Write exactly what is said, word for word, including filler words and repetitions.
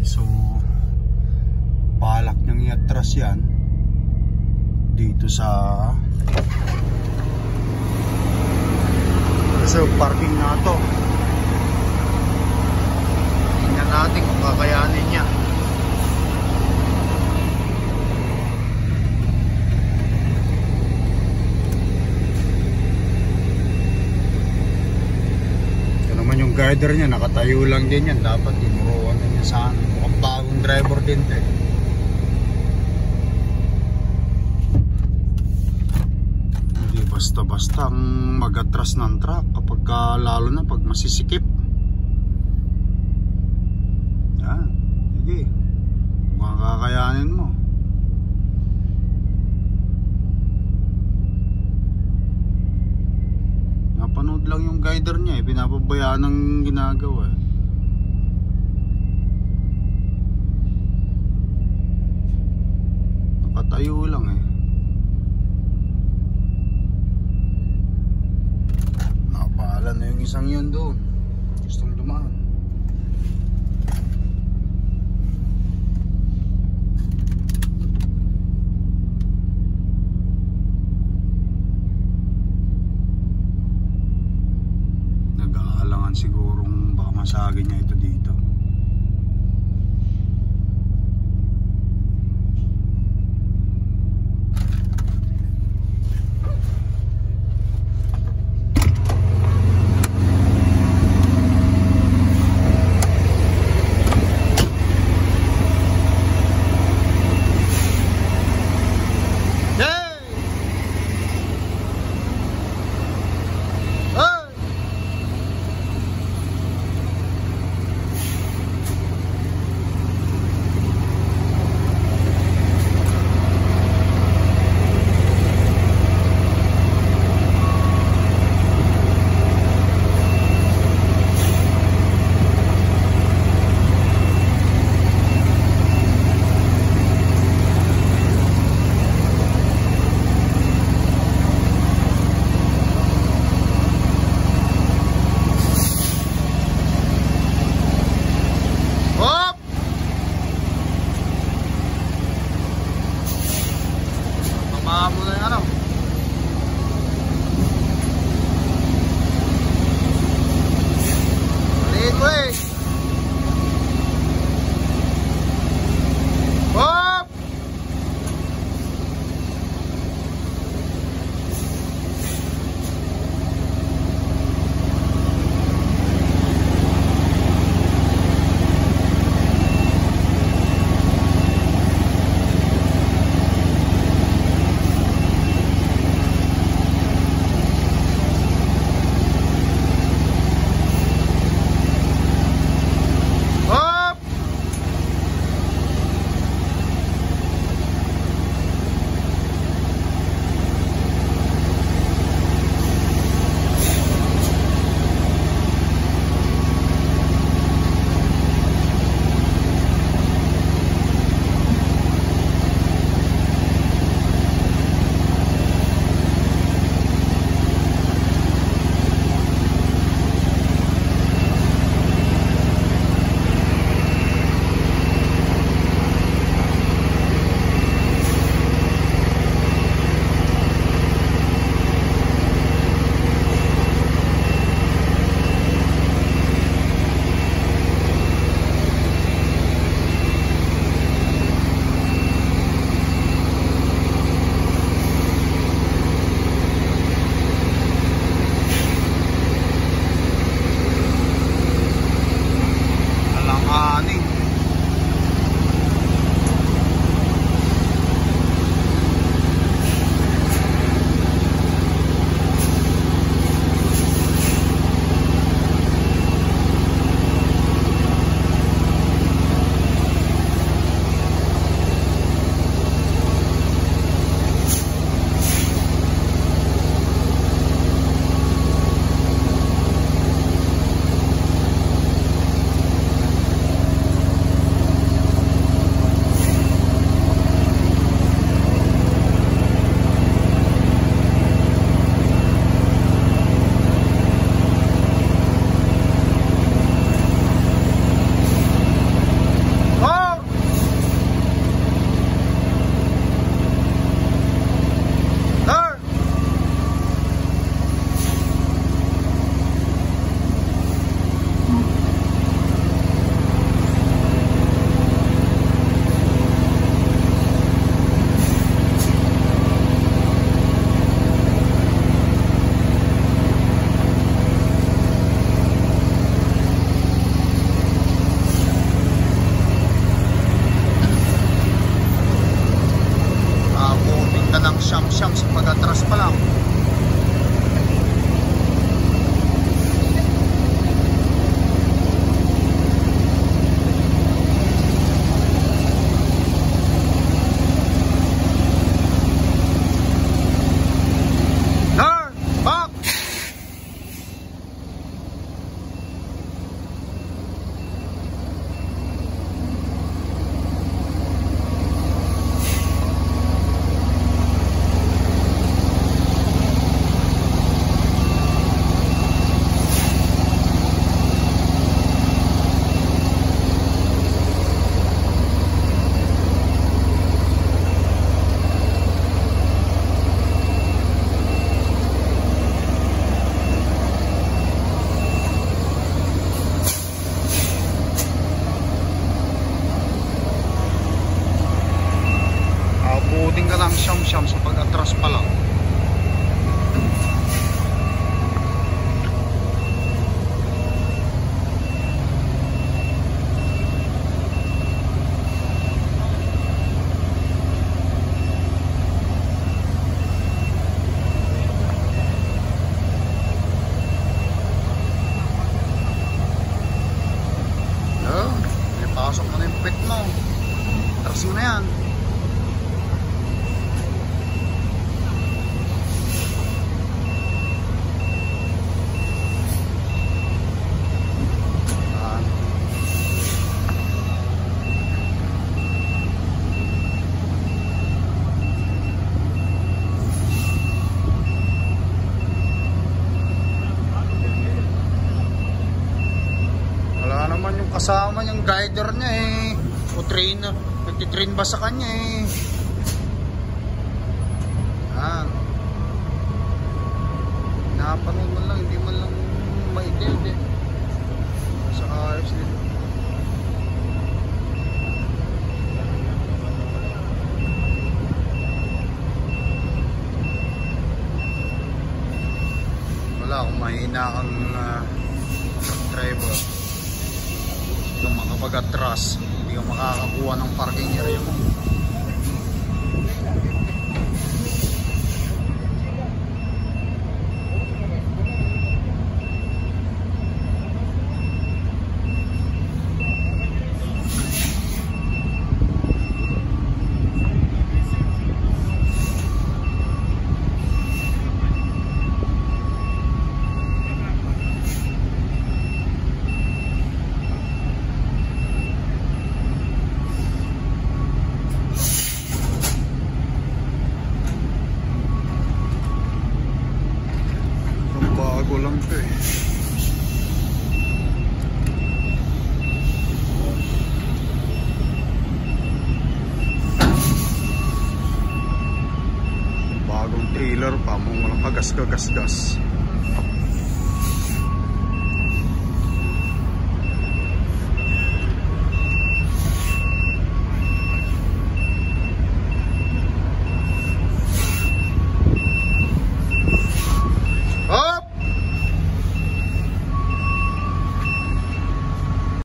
So balak niyang i-atras yan dito sa sa parking na to. Tingnan natin kung kakayanin niya. Ito naman yung guider niya, nakatayo lang din yan. Dapat tinuruan na niya saan. Mukhang bagong driver din eh. Basta-basta ang mag-atras ng truck kapag ka, lalo na pag masisikip. Yan, sige, makakayanin mo. Napanood lang yung guider niya eh, pinapabayaan ng ginagawa eh. Nakatayo lang eh. Napaalan na yung isang yun doon. Gustong dumaan. Nag-aalangan sigurong baka masagin niya ito dito. siyam sa pag-atras pa lang. Pasok mo na yung pet mo. Atras mo na yan. Ah. Wala naman yung kasama yung guider niya eh. O trainer. Nagtitrain ba sa kanya eh. Yan. Napanood mo lang. Hindi man lang maitil eh. Sa ayos din. Wala akong mahina kang uh, driver. Kung makapag-atras, hindi ka makakakuha ng parking area mo. Bago lang to eh. Bagong trailer pa, mong walang kagas-kagas-gas.